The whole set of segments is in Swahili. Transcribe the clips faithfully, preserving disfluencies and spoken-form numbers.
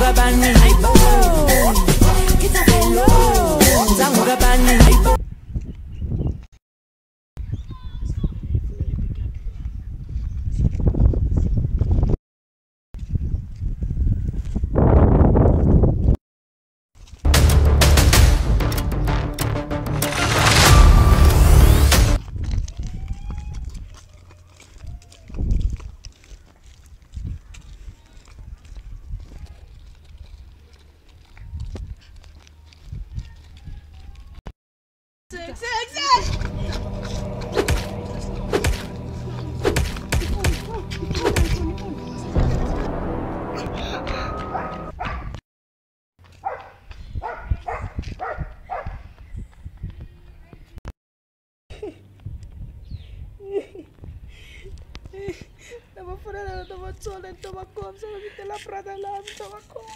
Tava furando, tava sola, tava como, só me ter lá pra lá, tava como.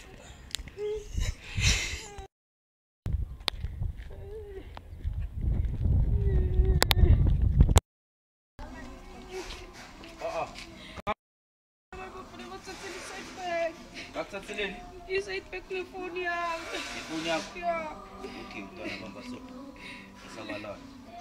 Isso aí tem telefone ya. Telefone ya. Ya. Okay, utana kwamba so. Sabalala.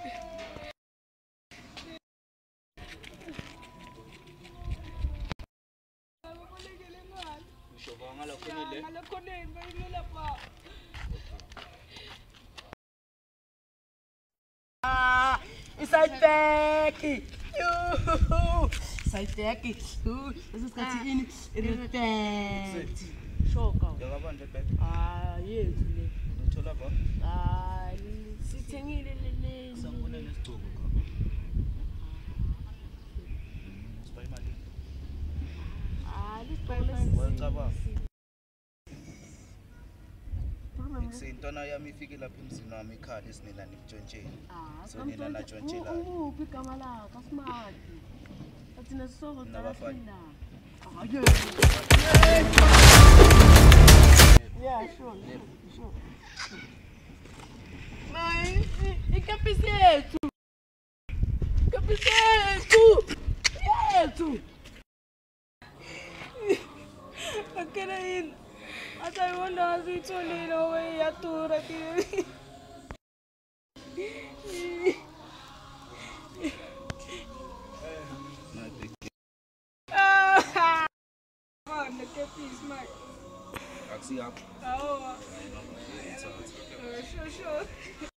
Mshobanga la konile. Ngala konile, ngala pa. Ah, isaipeki. Yoo. Isaipeki. Ooh, this is got in irritate. Shoka. Yakabande bek. Ah, yethu le. Uthola ba? Ah, sithengile le. Sangibona nesicoko ka. Siba imali. Ah, lisibhayile. Wacaba. Ikusintona yami ifike lapha emzini wami ekhaya esinina nikutshontsheni. Ah, so nina natshontshelana. Uphi igama lakho asimaki. Athina sisoko Nabafana. Ah, yeah. Yeah, sure. Sure. Mãe, e capiceto? Capiceto! Yeto! Aquela aí. Até eu ando assim, solino, eu ia tudo aqui. Ah! Mano, que fiz, mãe? Taxi up. Ah, I know. sure, sure.